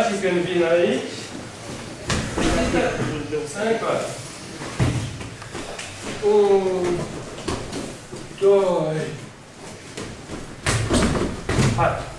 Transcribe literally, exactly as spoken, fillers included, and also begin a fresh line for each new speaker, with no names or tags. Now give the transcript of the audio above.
și când vin aici, încă. Un, doi, hai.